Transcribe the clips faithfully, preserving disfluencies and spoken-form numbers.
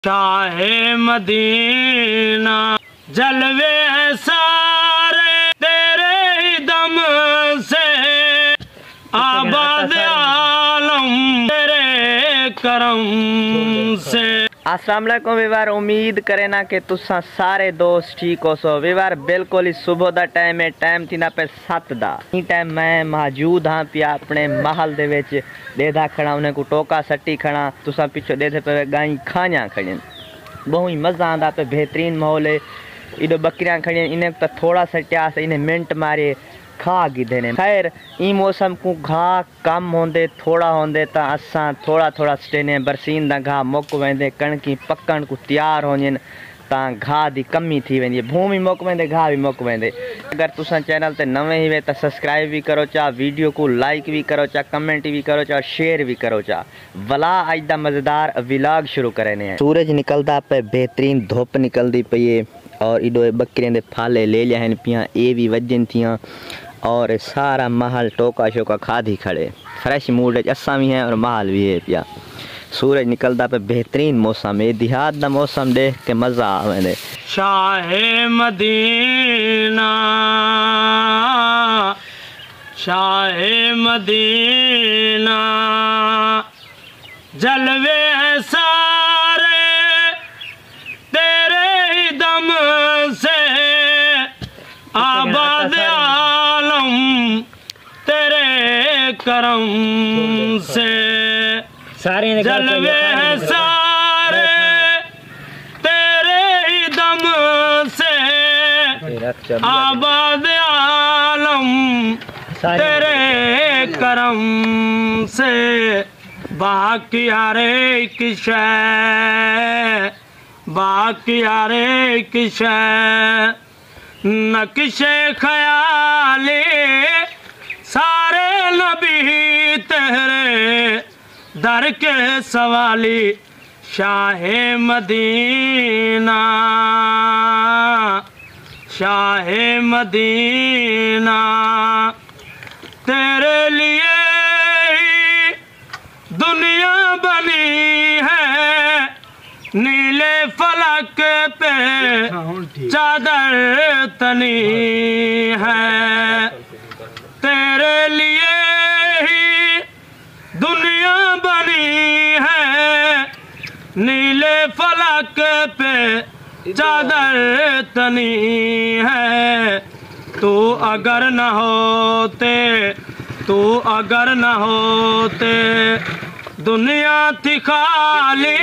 Shah Medina जलवे हैं सारे तेरे ही दम से, आबाद आलम तेरे करम से। अस्सलाम वालेकुम वीवार, उम्मीद करे ना कि तुसा सारे दोस्त ठीक हो सो। वीवार बिल्कुल ही सुबह दा टाइम है, टाइम थी ना पे सत्त दा। ई टाइम मैं मौजूद हाँ पिया अपने महल दे विच, देदा खड़ा उन्हें को टोका सट्टी खड़ा, तुसा पिछो देदे पे गाई खाना खड़न, बहु ही मज़ा आंदा पे, बेहतरीन माहौल है। इधर बकरियां खड़ी इन्हें तो थोड़ा सट्टिया से इन्हें मिनट मारे खा गिदे ने। खैर ई मौसम को घाह कम होंदे थोड़ा होंदे ता असां थोड़ा थोड़ा स्टेने बरसीन दा घाह मुक वेंदे, कणकी पकण को तैयार होंजन ता घाह दी कमी थी वेंदी, भूमि मुक वेंदे घाह भी मुक वेंदे। अगर तुसा चैनल ते नवे ही वे तो सब्सक्राइब भी करो चा, वीडियो को लाइक भी करो चा, कमेंट भी करो चा, शेयर भी करो चा। वला अज दा मज़ेदार व्लॉग शुरू करने हैं। सूरज निकलदा पे, बेहतरीन धुप निकलदी पई है और इडो बकरियां दे फाले ले लिया हैं पियां, ए भी वजन थियां और सारा महल टोका शोका खाधी खड़े। फ्रेश मूड असा भी हैं और महल भी है पिया। सूरज निकलता पे, बेहतरीन मौसम है, देहात का मौसम देख के मज़ा आवे। शाहे मदीना शाहे मदीना जलवे हैं सारे तेरे ही दम से, आबाद आलम तेरे करम से। सारे जलवे हैं सारे तेरे ही दम से, आबाद आलम तेरे करम से। बाकी हरे किशे बाकी हरे किशे नक्शे ख्याले सारे नबी तेरे दर के सवाली। शाहे मदीना शाहे मदीना तेरे लिए ही दुनिया बनी है, नीले फलक पे चादर तनी है। तेरे लिए ही दुनिया बनी है, नीले फलक पे चादर तनी है। तू अगर न होते तू अगर न होते दुनिया थी खाली,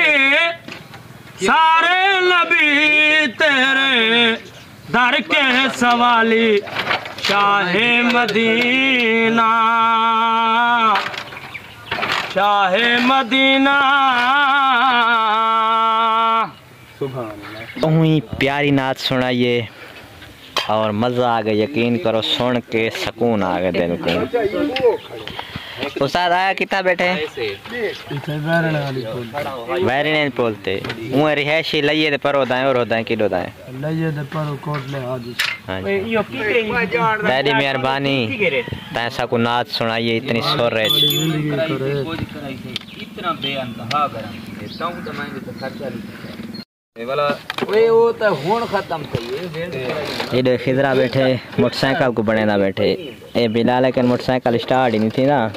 सारे नबी तेरे दर के सवाली। Shah Medina Shah Medina. ही प्यारी नात सुनाइए और मज़ा आ गया, यकीन करो सुन के सुकून आ गया दिल को। उस्ताद आया कितना बैठे वैरने बोलते वो रिहायशी लइए दे परो दाएं और दाएं किलो दाएं लइए दे परो कोट ले हाजिर। तेरी मेहरबानी तैसा को नात सुनाइए, इतनी सुर है इतना बेअंतहा ये खिजरा बैठे मोटरसाइकिल को बने ना बैठे, ये बिला लेकिन मोटरसाइकिल स्टार्ट ही नहीं थी ना।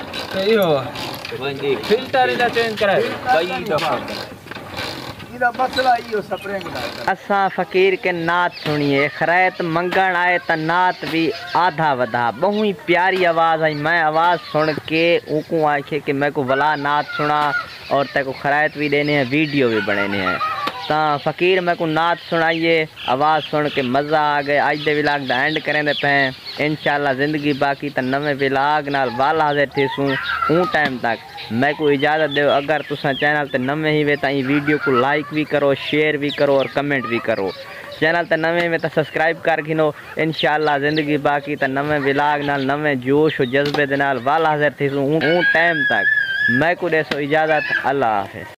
असा फकीर के नात सुनिए, खैरत मंगन आए तो नात भी आधा वधा, बहु ही प्यारी आवाज़ आई। मैं आवाज़ सुन के ऊको आखे कि मैं को वला नात सुना और ते को खैरत भी देने हैं, वीडियो भी बनाने हैं। ता फकीर मैं को नात सुनाइए, आवाज़ सुन के मज़ा आ गया। अज दे विलाग दा एंड करें पे, इंशाल्लाह ज़िंदगी बाकी तो नवे विलाग नाल वाल हाजिर थीसूँ। ऊँ टाइम तक मैं को इजाज़त दो। अगर तुसा चैनल ते नवे ही वे ताई वीडियो को लाइक भी करो, शेयर भी करो और कमेंट भी करो। चैनल ते नवे में तो सब्सक्राइब कर गिनो। इंशाल्लाह ज़िंदगी बाकी तो नवे विलाग नाल नवे जोश और जज्बे दे नाल वाल हाजिर थीसूँ। ऊँ टाइम तक मैं को देसो इजाज़त। अल्लाह हाफ़िज़।